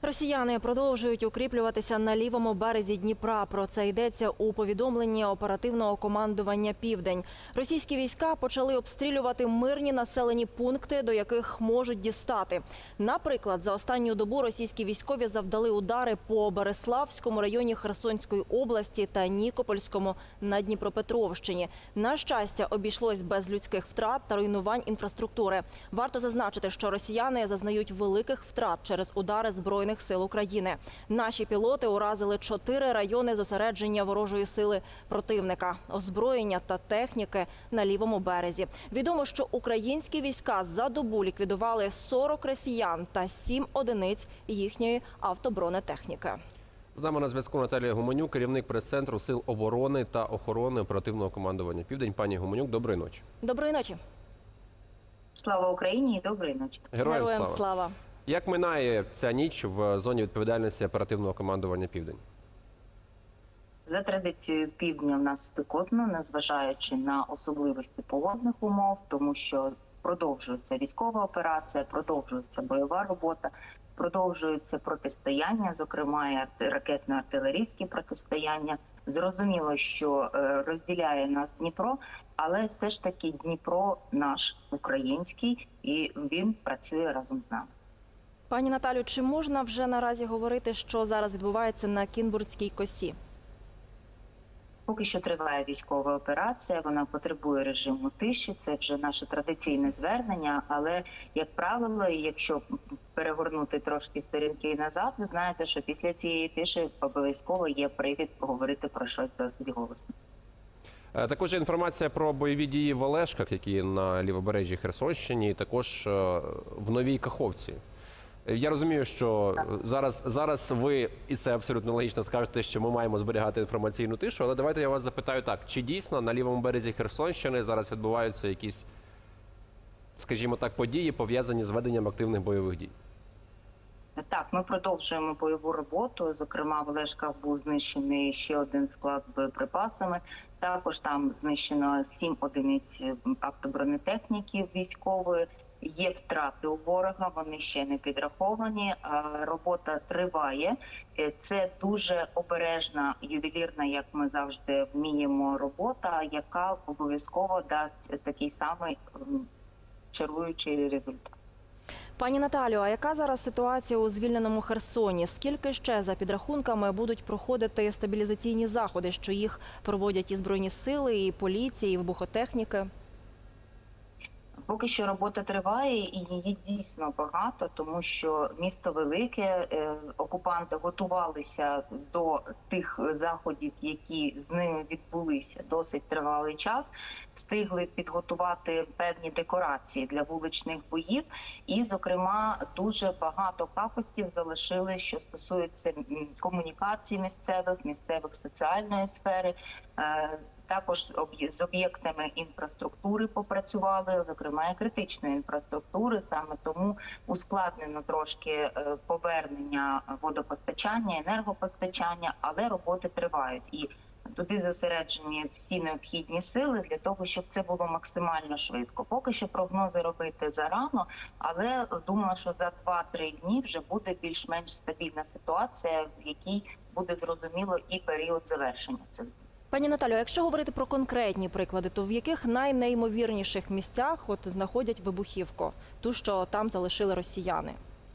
Росіяни продовжують укріплюватися на лівому березі Дніпра. Про це йдеться у повідомленні оперативного командування «Південь». Російські війська почали обстрілювати мирні населені пункти, до яких можуть дістати. Наприклад, за останню добу російські військові завдали удари по Береславському районі Херсонської області та Нікопольському на Дніпропетровщині. На щастя, обійшлось без людських втрат та руйнувань інфраструктури. Варто зазначити, що росіяни зазнають великих втрат через удари Збройних сил України. Наші пілоти уразили 4 райони зосередження ворожої сили противника, озброєння та техніки на лівому березі. Відомо, що українські війська за добу ліквідували 40 росіян та 7 одиниць їхньої автобронетехніки. З нами на зв'язку Наталія Гуменюк, керівник прес-центру Сил оборони та охорони оперативного командування «Південь». Пані Гуменюк, доброї ночі. Доброї ночі. Слава Україні і доброї ночі. Героям слава. Як минає ця ніч в зоні відповідальності оперативного командування «Південь»? За традицією півдня в нас спекотно, незважаючи на особливості погодних умов, тому що продовжується військова операція, продовжується бойова робота, продовжується протистояння, зокрема і ракетно-артилерійські протистояння. Зрозуміло, що розділяє нас Дніпро, але все ж таки Дніпро наш український, і він працює разом з нами. Пані Наталю, чи можна вже наразі говорити, що зараз відбувається на Кінбурзькій косі? Поки що триває військова операція, вона потребує режиму тиші, це вже наше традиційне звернення, але, як правило, якщо перегорнути трошки сторінки назад, ви знаєте, що після цієї тиші обов'язково є привід поговорити про щось досить голосно. Також є інформація про бойові дії в Олешках, які на лівобережжі Херсонщині, і також в Новій Каховці. Я розумію, що зараз ви, і це абсолютно логічно, скажете, що ми маємо зберігати інформаційну тишу, але давайте я вас запитаю так, чи дійсно на лівому березі Херсонщини зараз відбуваються якісь, скажімо так, події, пов'язані з веденням активних бойових дій? Так, ми продовжуємо бойову роботу. Зокрема, в Олешках був знищений ще один склад з боєприпасами. Також там знищено 7 одиниць автобронетехніки військової. Є втрати у ворога, вони ще не підраховані. Робота триває. Це дуже обережна, ювелірна, як ми завжди вміємо, робота, яка обов'язково дасть такий самий чаруючий результат. Пані Наталю, а яка зараз ситуація у звільненому Херсоні? Скільки ще, за підрахунками, будуть проходити стабілізаційні заходи, що їх проводять і Збройні сили, і поліція, і вибухотехніки? Поки що робота триває, і її дійсно багато, тому що місто велике, окупанти готувалися до тих заходів, які з ними відбулися досить тривалий час, встигли підготувати певні декорації для вуличних боїв, і, зокрема, дуже багато пакостів залишили, що стосується комунікацій місцевих соціальної сфери. Також з об'єктами інфраструктури попрацювали, зокрема і критичної інфраструктури. Саме тому ускладнено трошки повернення водопостачання, енергопостачання, але роботи тривають. І туди зосереджені всі необхідні сили для того, щоб це було максимально швидко. Поки що прогнози робити зарано, але думаю, що за 2-3 дні вже буде більш-менш стабільна ситуація, в якій буде зрозуміло і період завершення цих дій. Пані Наталю, якщо говорити про конкретні приклади, то в яких найнеймовірніших місцях знаходять вибухівку, ту, що там залишили росіяни?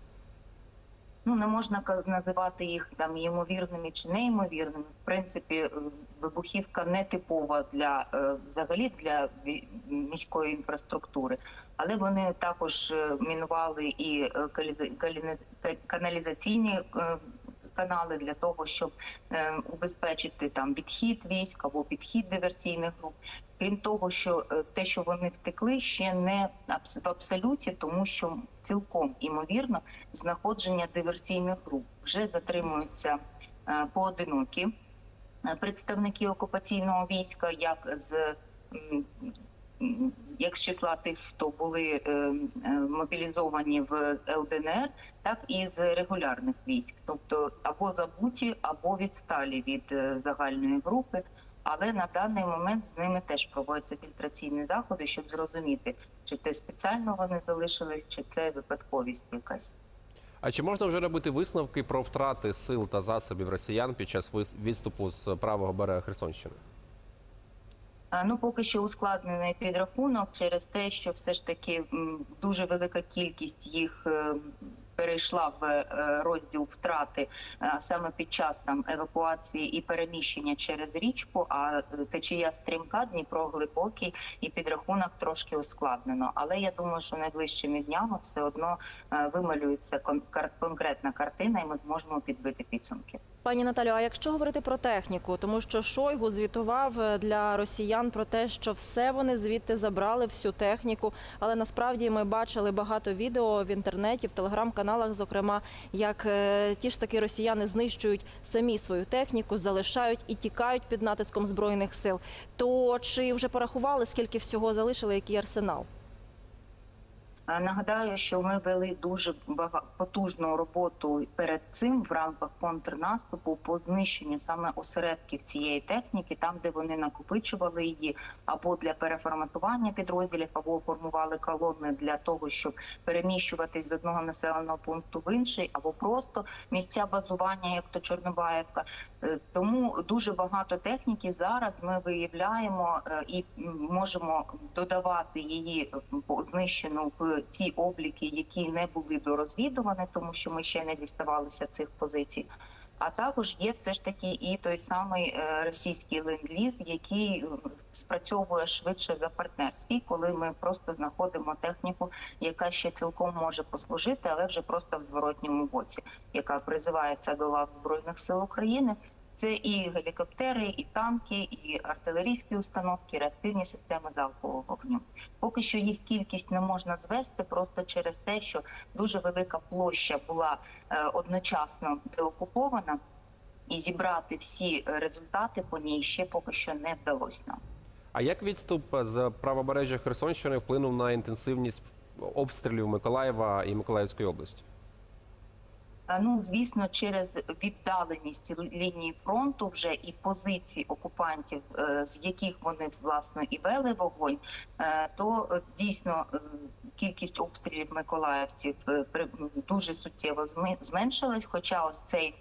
Не можна називати їх там ймовірними чи неймовірними. В принципі, вибухівка не типова взагалі для міської інфраструктури, але вони також мінували і каналізаційні канали для того, щоб убезпечити там відхід військ або підхід диверсійних груп. Крім того, що те, що вони втекли, ще не в абсолюті, тому що цілком імовірно знаходження диверсійних груп. Вже затримуються поодинокі представники окупаційного війська, як з числа тих, хто були мобілізовані в ЛДНР, так і з регулярних військ. Тобто або забуті, або відсталі від загальної групи. Але на даний момент з ними теж проводяться фільтраційні заходи, щоб зрозуміти, чи це спеціально вони залишились, чи це випадковість якась. А чи можна вже робити висновки про втрати сил та засобів росіян під час відступу з правого берега Херсонщини? Ну, поки що ускладнений підрахунок через те, що все ж таки дуже велика кількість їх перейшла в розділ втрати саме під час там евакуації і переміщення через річку. А течія стрімка, Дніпро глибокий, і підрахунок трошки ускладнено. Але я думаю, що найближчими днями все одно вималюється конкретна картина, і ми зможемо підбити підсумки. Пані Наталю, а якщо говорити про техніку, тому що Шойгу звітував для росіян про те, що все вони звідти забрали, всю техніку, але насправді ми бачили багато відео в інтернеті, в телеграм-каналах, зокрема, як ті ж таки росіяни знищують самі свою техніку, залишають і тікають під натиском Збройних сил. То чи вже порахували, скільки всього залишили, який арсенал? Нагадаю, що ми вели дуже потужну роботу перед цим в рамках контрнаступу по знищенню саме осередків цієї техніки, там, де вони накопичували її або для переформатування підрозділів, або формували колони для того, щоб переміщуватись з одного населеного пункту в інший, або просто місця базування, як то Чорнобаївка. Тому дуже багато техніки зараз ми виявляємо і можемо додавати її знищену в ті обліки, які не були дорозвідувані, тому що ми ще не діставалися цих позицій. А також є все ж таки і той самий російський ленд-ліз, який спрацьовує швидше за партнерський, коли ми просто знаходимо техніку, яка ще цілком може послужити, але вже просто в зворотньому боці, яка призивається до лав Збройних сил України. Це і гелікоптери, і танки, і артилерійські установки, реактивні системи залпового вогню. Поки що їх кількість не можна звести просто через те, що дуже велика площа була одночасно деокупована, і зібрати всі результати по ній ще поки що не вдалося нам. А як відступ з правобережжя Херсонщини вплинув на інтенсивність обстрілів Миколаєва і Миколаївської області? Ну, звісно, через віддаленість лінії фронту вже і позицій окупантів, з яких вони, власне, і вели вогонь, то дійсно кількість обстрілів миколаївців дуже суттєво зменшилась, хоча ось цей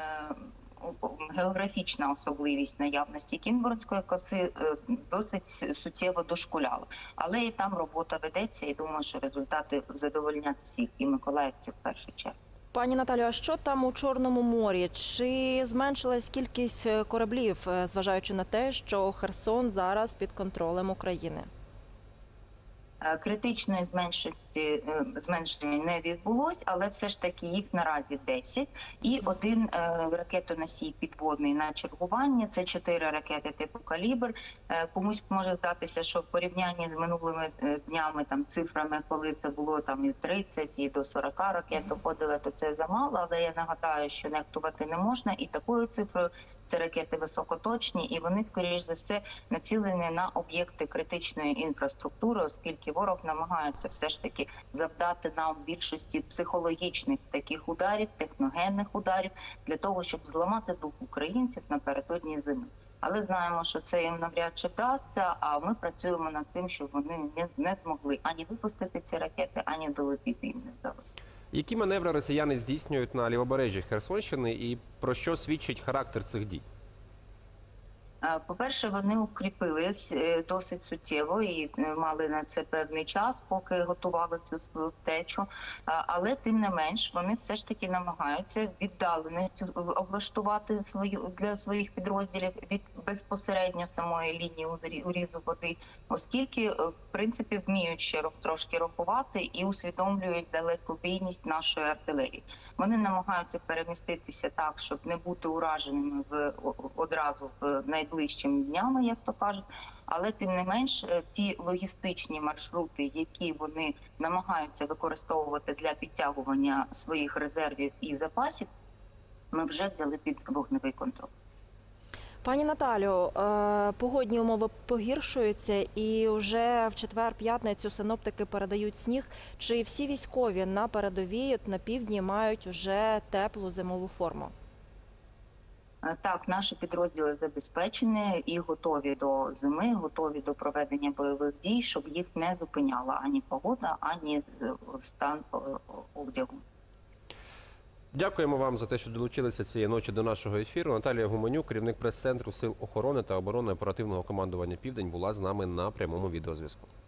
географічна особливість наявності Кінбурнської коси досить суттєво дошкуляла. Але і там робота ведеться, і думаю, що результати задовольнять всіх, і миколаївців в першу чергу. Пані Наталю, а що там у Чорному морі? Чи зменшилась кількість кораблів, зважаючи на те, що Херсон зараз під контролем України? Критичної зменшення не відбулось, але все ж таки їх наразі 10. І один ракетоносій підводний на чергуванні. Це 4 ракети типу «Калібр». Комусь може здатися, що в порівнянні з минулими днями, там цифрами, коли це було там і 30, і до 40 ракет доходило, то це замало. Але я нагадаю, що нехтувати не можна. І такою цифрою це ракети високоточні, і вони, скоріш за все, націлені на об'єкти критичної інфраструктури, оскільки ворог намагається все ж таки завдати нам більшості психологічних таких ударів, техногенних ударів, для того, щоб зламати дух українців напередодні зими. Але знаємо, що це їм навряд чи вдасться, а ми працюємо над тим, щоб вони не змогли ані випустити ці ракети, ані долетіти їм не вдалося. Які маневри росіяни здійснюють на лівобережжі Херсонщини і про що свідчить характер цих дій? По-перше, вони укріпились досить суттєво і мали на це певний час, поки готували цю свою втечу. Але тим не менш, вони все ж таки намагаються віддаленістю облаштувати для своїх підрозділів від безпосередньо самої лінії урізу води, оскільки, в принципі, вміють ще трошки рахувати і усвідомлюють далекобійність нашої артилерії. Вони намагаються переміститися так, щоб не бути ураженими одразу в найближчими днями, як то кажуть, але тим не менш ті логістичні маршрути, які вони намагаються використовувати для підтягування своїх резервів і запасів, ми вже взяли під вогневий контроль. Пані Наталю, погодні умови погіршуються і вже в четвер-п'ятницю синоптики передають сніг. Чи всі військові на передовій, на півдні, мають вже теплу зимову форму? Так, наші підрозділи забезпечені і готові до зими, готові до проведення бойових дій, щоб їх не зупиняла ані погода, ані стан одягу. Дякуємо вам за те, що долучилися цієї ночі до нашого ефіру. Наталія Гуменюк, керівник прес-центру Сил охорони та оборони оперативного командування «Південь», була з нами на прямому відеозв'язку.